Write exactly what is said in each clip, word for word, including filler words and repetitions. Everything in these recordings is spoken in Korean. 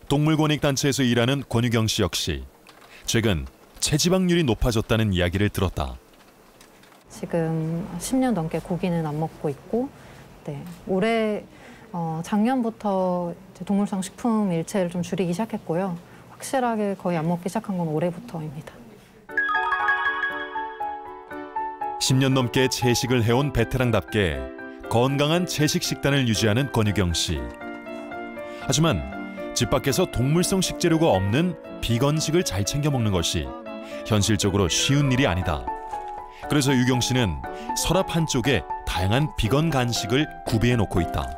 동물권익단체에서 일하는 권유경 씨 역시 최근 체지방률이 높아졌다는 이야기를 들었다. 지금 십 년 넘게 고기는 안 먹고 있고, 네, 올해 어, 작년부터 이제 동물성 식품 일체를 좀 줄이기 시작했고요. 확실하게 거의 안 먹기 시작한 건 올해부터입니다. 십 년 넘게 채식을 해온 베테랑답게 건강한 채식 식단을 유지하는 권유경 씨. 하지만 집 밖에서 동물성 식재료가 없는 비건식을 잘 챙겨 먹는 것이 현실적으로 쉬운 일이 아니다. 그래서 유경 씨는 서랍 한쪽에 다양한 비건 간식을 구비해 놓고 있다.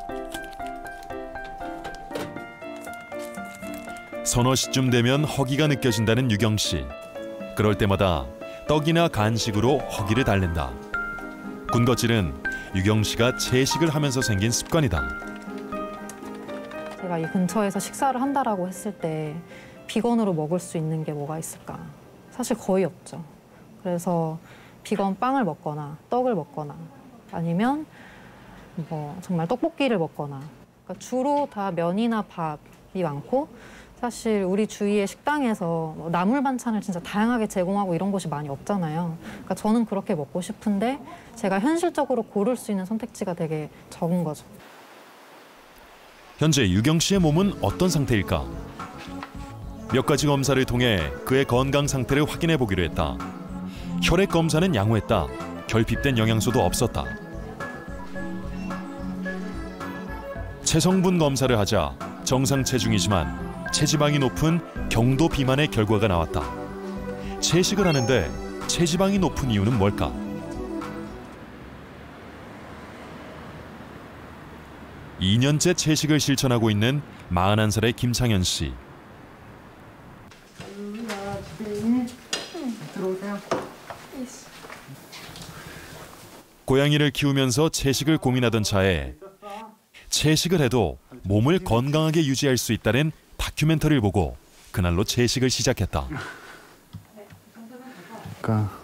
서너 시쯤 되면 허기가 느껴진다는 유경 씨. 그럴 때마다 떡이나 간식으로 허기를 달랜다. 군것질은 유경 씨가 채식을 하면서 생긴 습관이다. 제가 이 근처에서 식사를 한다라고 했을 때 비건으로 먹을 수 있는 게 뭐가 있을까? 사실 거의 없죠. 그래서 비건 빵을 먹거나 떡을 먹거나 아니면 뭐 정말 떡볶이를 먹거나, 그러니까 주로 다 면이나 밥이 많고, 사실 우리 주위의 식당에서 뭐 나물 반찬을 진짜 다양하게 제공하고 이런 곳이 많이 없잖아요. 그러니까 저는 그렇게 먹고 싶은데 제가 현실적으로 고를 수 있는 선택지가 되게 적은 거죠. 현재 유경 씨의 몸은 어떤 상태일까? 몇 가지 검사를 통해 그의 건강 상태를 확인해 보기로 했다. 혈액 검사는 양호했다. 결핍된 영양소도 없었다. 체성분 검사를 하자 정상 체중이지만 체지방이 높은 경도 비만의 결과가 나왔다. 채식을 하는데 체지방이 높은 이유는 뭘까? 이 년째 채식을 실천하고 있는 마흔한 살의 김창현 씨. 들어오세요. 고양이를 키우면서 채식을 고민하던 차에 채식을 해도 몸을 건강하게 유지할 수 있다는 다큐멘터리를 보고 그날로 채식을 시작했다. 그러니까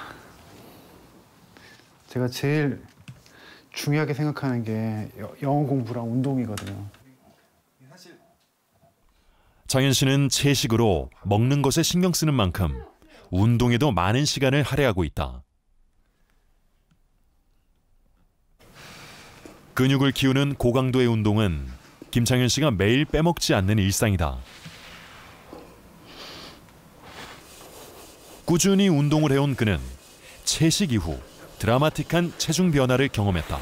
제가 제일 중요하게 생각하는 게 영어 공부랑 운동이거든요. 장현 씨는 채식으로 먹는 것에 신경 쓰는 만큼 운동에도 많은 시간을 할애하고 있다. 근육을 키우는 고강도의 운동은 김창현 씨가 매일 빼먹지 않는 일상이다. 꾸준히 운동을 해온 그는 채식 이후 드라마틱한 체중 변화를 경험했다.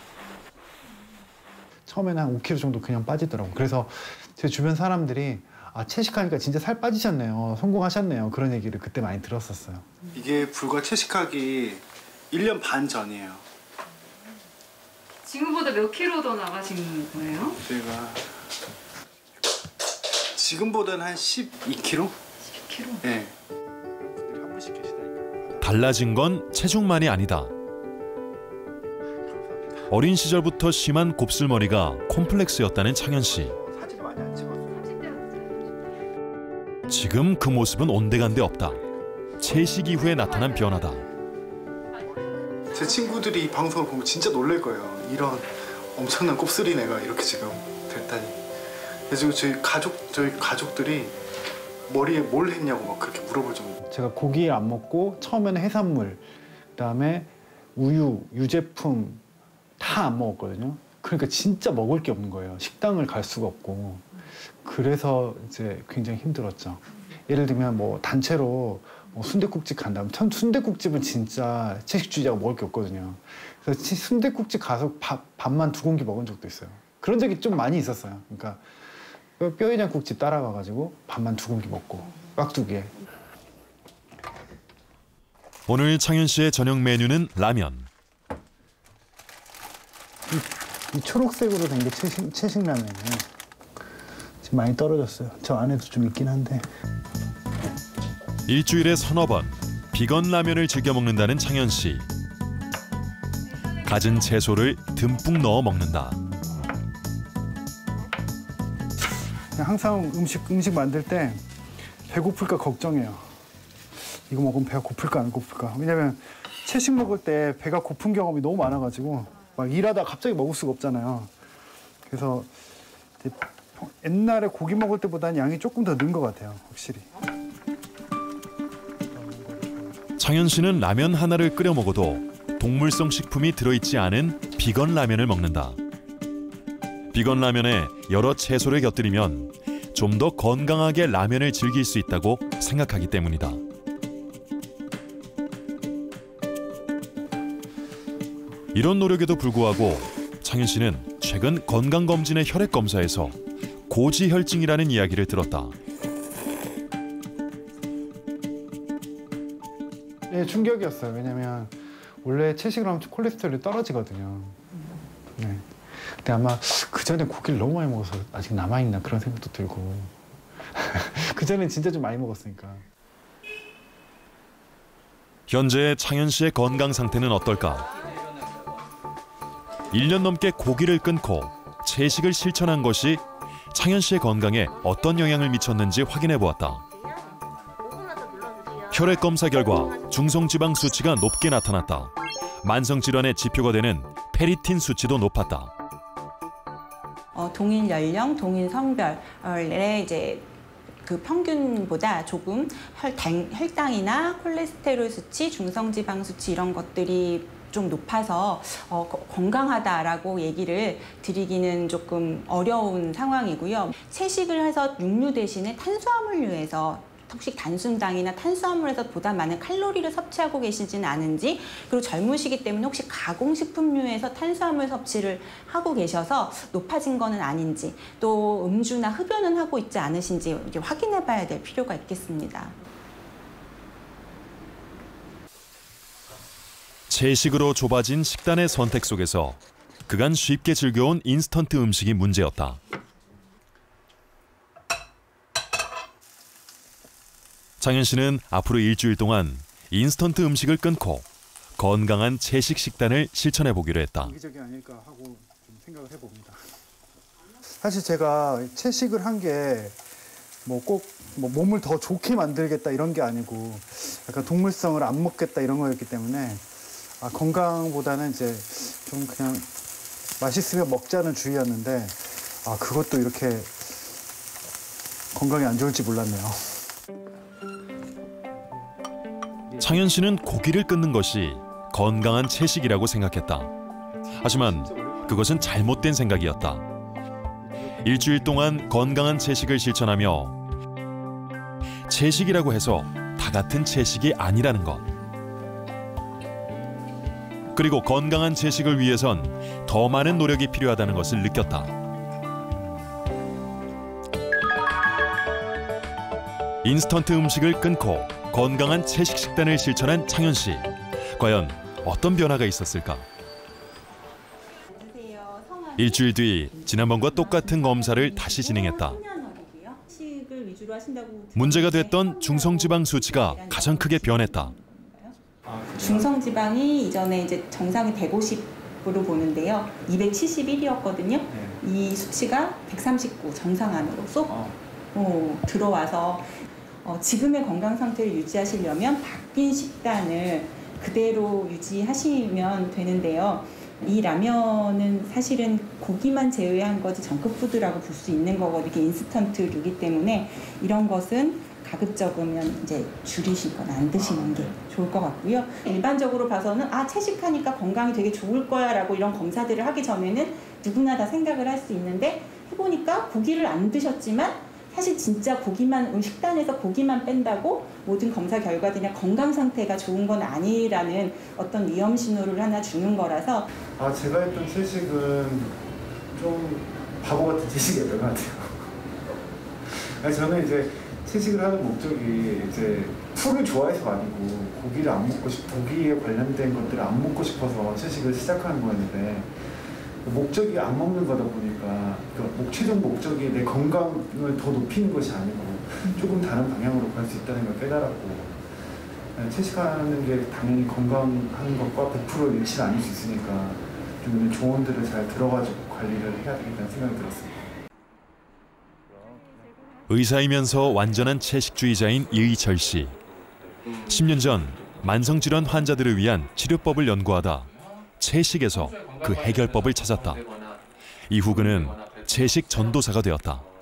처음에는 한 오 킬로그램 정도 그냥 빠지더라고요. 그래서 제 주변 사람들이 아, 채식하니까 진짜 살 빠지셨네요. 성공하셨네요. 그런 얘기를 그때 많이 들었었어요. 이게 불과 채식하기 일 년 반 전이에요. 지금보다 몇 킬로 더 나가신 거예요? 제가 지금보다는 한 십이 킬로그램? 십이 킬로그램? 네. 달라진 건 체중만이 아니다. 어린 시절부터 심한 곱슬머리가 콤플렉스였다는 창현 씨. 지금 그 모습은 온데간데 없다. 채식 이후에 나타난 변화다. 제 친구들이 이 방송을 보면 진짜 놀랄 거예요. 이런 엄청난 곱슬인 애가 이렇게 지금 됐다니. 그래서 저희 가족, 저희 가족들이 머리에 뭘 했냐고 막 그렇게 물어볼 정도. 제가 고기 안 먹고 처음에는 해산물, 그다음에 우유, 유제품 다 안 먹었거든요. 그러니까 진짜 먹을 게 없는 거예요. 식당을 갈 수가 없고. 그래서 이제 굉장히 힘들었죠. 예를 들면 뭐 단체로 뭐 순댓국집 간다면 순댓국집은 진짜 채식주의자가 먹을 게 없거든요. 그래서 순댓국집 가서 밥, 밥만 두 공기 먹은 적도 있어요. 그런 적이 좀 많이 있었어요. 그러니까 뼈해장국집 따라가가지고 밥만 두 공기 먹고 깍두기에. 오늘 창현 씨의 저녁 메뉴는 라면. 이, 이 초록색으로 된 게 채식, 채식 라면이에요. 지금 많이 떨어졌어요. 저 안에도 좀 있긴 한데. 일주일에 서너 번 비건 라면을 즐겨 먹는다는 창현 씨. 갖은 채소를 듬뿍 넣어 먹는다. 항상 음식 음식 만들 때 배고플까 걱정해요. 이거 먹으면 배가 고플까 안 고플까. 왜냐면 채식 먹을 때 배가 고픈 경험이 너무 많아가지고 막 일하다 갑자기 먹을 수가 없잖아요. 그래서 옛날에 고기 먹을 때보다는 양이 조금 더 는 것 같아요, 확실히. 창현 씨는 라면 하나를 끓여 먹어도 동물성 식품이 들어있지 않은 비건 라면을 먹는다. 비건 라면에 여러 채소를 곁들이면 좀 더 건강하게 라면을 즐길 수 있다고 생각하기 때문이다. 이런 노력에도 불구하고 창현 씨는 최근 건강검진의 혈액검사에서 고지혈증이라는 이야기를 들었다. 예, 충격이었어요. 왜냐면 원래 채식을 하면 콜레스테롤이 떨어지거든요. 네. 근데 아마 그 전에 고기를 너무 많이 먹어서 아직 남아있나 그런 생각도 들고 그 전엔 진짜 좀 많이 먹었으니까. 현재 창현 씨의 건강 상태는 어떨까? 일 년 넘게 고기를 끊고 채식을 실천한 것이 창현 씨의 건강에 어떤 영향을 미쳤는지 확인해 보았다. 혈액 검사 결과 중성지방 수치가 높게 나타났다. 만성 질환의 지표가 되는 페리틴 수치도 높았다. 어, 동일 연령, 동일 성별의 이제 그 평균보다 조금 혈당, 혈당이나 콜레스테롤 수치, 중성지방 수치 이런 것들이 좀 높아서 어, 건강하다라고 얘기를 드리기는 조금 어려운 상황이고요. 채식을 해서 육류 대신에 탄수화물류에서 혹시 단순당이나 탄수화물에서 보다 많은 칼로리를 섭취하고 계시지는 않은지, 그리고 젊으시기 때문에 혹시 가공식품류에서 탄수화물 섭취를 하고 계셔서 높아진 거는 아닌지, 또 음주나 흡연은 하고 있지 않으신지 이렇게 확인해 봐야 될 필요가 있겠습니다. 채식으로 좁아진 식단의 선택 속에서 그간 쉽게 즐겨온 인스턴트 음식이 문제였다. 창현 씨는 앞으로 일주일 동안 인스턴트 음식을 끊고 건강한 채식 식단을 실천해 보기로 했다. 이기적이 아닐까 하고 좀 생각을 해봅니다. 사실 제가 채식을 한 게 뭐 꼭 뭐 몸을 더 좋게 만들겠다 이런 게 아니고 약간 동물성을 안 먹겠다 이런 거였기 때문에 아, 건강보다는 이제 좀 그냥 맛있으면 먹자는 주의였는데 아, 그것도 이렇게 건강에 안 좋을지 몰랐네요. 창현 씨는 고기를 끊는 것이 건강한 채식이라고 생각했다. 하지만 그것은 잘못된 생각이었다. 일주일 동안 건강한 채식을 실천하며 채식이라고 해서 다 같은 채식이 아니라는 것. 그리고 건강한 채식을 위해선 더 많은 노력이 필요하다는 것을 느꼈다. 인스턴트 음식을 끊고 건강한 채식 식단을 실천한 창현 씨. 과연 어떤 변화가 있었을까? 일주일 뒤 지난번과 똑같은 검사를 다시 진행했다. 문제가 됐던 중성지방 수치가 가장 크게 변했다. 중성지방이 이전에 이제 정상이 백오십으로 보는데요. 이백칠십일이었거든요. 이 수치가 백삼십구 정상 안으로 쏙 어, 들어와서 어, 지금의 건강 상태를 유지하시려면 바뀐 식단을 그대로 유지하시면 되는데요. 이 라면은 사실은 고기만 제외한 거지 정크푸드라고 볼 수 있는 거거든요. 이게 인스턴트류이기 때문에 이런 것은 가급적이면 이제 줄이시거나 안 드시는 게 좋을 것 같고요. 일반적으로 봐서는 아, 채식하니까 건강이 되게 좋을 거야 라고 이런 검사들을 하기 전에는 누구나 다 생각을 할 수 있는데, 해보니까 고기를 안 드셨지만 사실 진짜 고기만, 식단에서 고기만 뺀다고 모든 검사 결과들이나 건강 상태가 좋은 건 아니라는 어떤 위험 신호를 하나 주는 거라서. 아, 제가 했던 채식은 좀 바보 같은 채식이었던 것 같아요. 아니, 저는 이제 채식을 하는 목적이 이제 풀을 좋아해서가 아니고 고기를 안 먹고 싶, 고기에 관련된 것들을 안 먹고 싶어서 채식을 시작하는 거였는데, 목적이 안 먹는 거다 보니까 그 최종 목적이 내 건강을 더 높이는 것이 아니고 조금 다른 방향으로 갈 수 있다는 걸 깨달았고, 채식하는 게 당연히 건강하는 것과 백 퍼센트 일치는 아닐 수 있으니까 좀 조언들을 잘 들어가지고 관리를 해야 되겠다는 생각이 들었습니다. 의사이면서 완전한 채식주의자인 이의철 씨. 십 년 전 만성질환 환자들을 위한 치료법을 연구하다 채식에서 그 해결법을 찾았다. 이후 그는 채식 전도사가 되었다.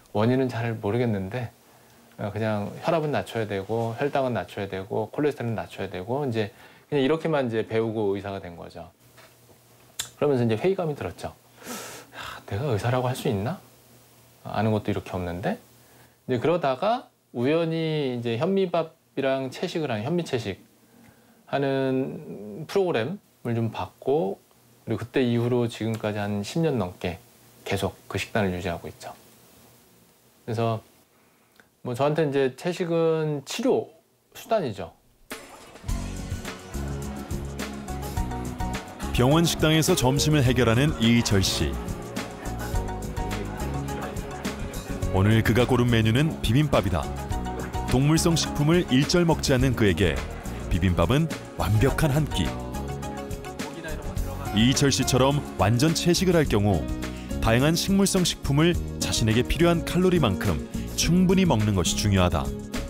원인은 잘 모르겠는데 그냥 혈압은 낮춰야 되고 혈당은 낮춰야 되고 콜레스테롤은 낮춰야 되고 이제 그냥 이렇게만 이제 배우고 의사가 된 거죠. 그러면서 이제 회의감이 들었죠. 야, 내가 의사라고 할 수 있나? 아는 것도 이렇게 없는데. 이제 그러다가 우연히 이제 현미밥이랑 채식을 하는 현미채식 하는 프로그램을 좀 받고 그리고 그때 이후로 지금까지 한 십 년 넘게 계속 그 식단을 유지하고 있죠. 그래서 뭐 저한테 이제 채식은 치료 수단이죠. 병원 식당에서 점심을 해결하는 이희철 씨. 오늘 그가 고른 메뉴는 비빔밥이다. 동물성 식품을 일절 먹지 않는 그에게 비빔밥은 완벽한 한 끼. 이희철 씨처럼 완전 채식을 할 경우 다양한 식물성 식품을 자신에게 필요한 칼로리만큼 충분히 먹는 것이 중요하다.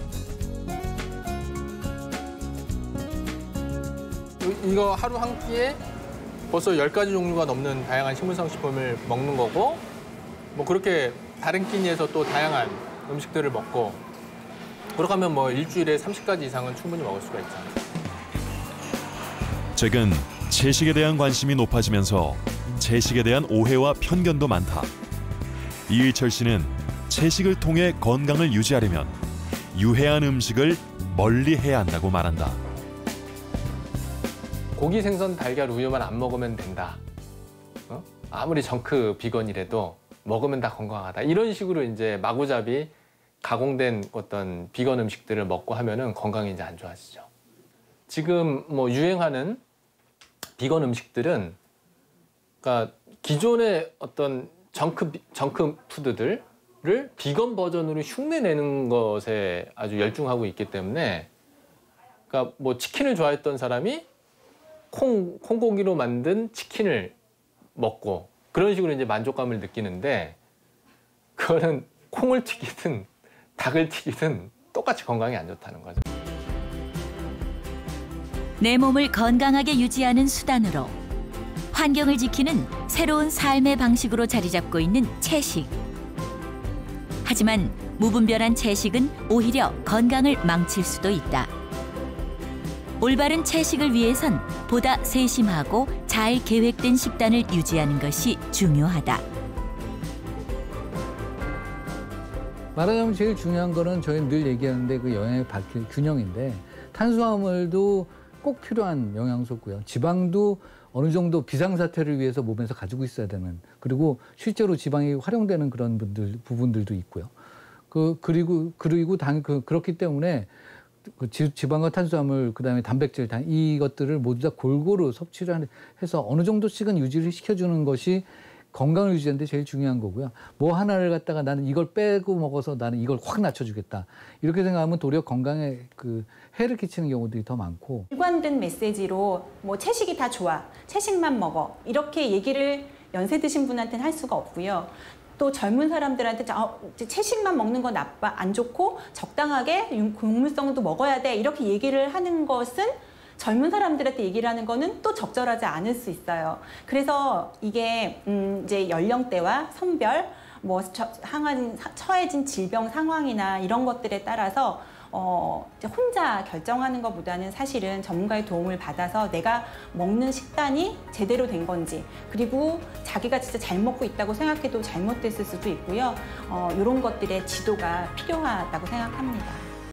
이거 하루 한 끼에 벌써 열 가지 종류가 넘는 다양한 식물성 식품을 먹는 거고 뭐 그렇게 다른 끼니에서 또 다양한 음식들을 먹고 그렇게 하면 뭐 일주일에 삼십 가지 이상은 충분히 먹을 수가 있잖아요. 최근 채식에 대한 관심이 높아지면서 채식에 대한 오해와 편견도 많다. 이희철 씨는 채식을 통해 건강을 유지하려면 유해한 음식을 멀리해야 한다고 말한다. 고기, 생선, 달걀, 우유만 안 먹으면 된다. 어? 아무리 정크 비건이라도 먹으면 다 건강하다. 이런 식으로 이제 마구잡이 가공된 어떤 비건 음식들을 먹고 하면은 건강이 이제 안 좋아지죠. 지금 뭐 유행하는 비건 음식들은 그러니까 기존의 어떤 정크 정크 푸드들을 비건 버전으로 흉내내는 것에 아주 열중하고 있기 때문에 그러니까 뭐 치킨을 좋아했던 사람이 콩, 콩고기로 만든 치킨을 먹고 그런 식으로 이제 만족감을 느끼는데 그거는 콩을 튀기든 닭을 튀기든 똑같이 건강에 안 좋다는 거죠. 내 몸을 건강하게 유지하는 수단으로 환경을 지키는 새로운 삶의 방식으로 자리 잡고 있는 채식. 하지만 무분별한 채식은 오히려 건강을 망칠 수도 있다. 올바른 채식을 위해선 보다 세심하고 잘 계획된 식단을 유지하는 것이 중요하다. 말하자면 제일 중요한 거는 저희는 늘 얘기하는데 그 영양의 바뀔 균형인데 탄수화물도 꼭 필요한 영양소고요. 지방도 어느 정도 비상사태를 위해서 몸에서 가지고 있어야 되는 그리고 실제로 지방이 활용되는 그런 분들 부분들도 있고요. 그 그리고 그리고 당 그 그렇기 때문에 그 지방과 탄수화물 그다음에 단백질 당 이것들을 모두 다 골고루 섭취를 해서 어느 정도씩은 유지를 시켜주는 것이 건강을 유지하는 데 제일 중요한 거고요. 뭐 하나를 갖다가 나는 이걸 빼고 먹어서 나는 이걸 확 낮춰주겠다. 이렇게 생각하면 도리어 건강에 그 해를 끼치는 경우들이 더 많고. 일관된 메시지로 뭐 채식이 다 좋아, 채식만 먹어 이렇게 얘기를 연세 드신 분한테는 할 수가 없고요. 또 젊은 사람들한테 채식만 먹는 건 나빠, 안 좋고 적당하게 곡물성도 먹어야 돼 이렇게 얘기를 하는 것은 젊은 사람들한테 얘기를 하는 거는 또 적절하지 않을 수 있어요. 그래서 이게 음 이제 연령대와 성별, 뭐 상한 처해진 질병 상황이나 이런 것들에 따라서 어 이제 혼자 결정하는 것보다는 사실은 전문가의 도움을 받아서 내가 먹는 식단이 제대로 된 건지 그리고 자기가 진짜 잘 먹고 있다고 생각해도 잘못됐을 수도 있고요. 어 이런 것들의 지도가 필요하다고 생각합니다.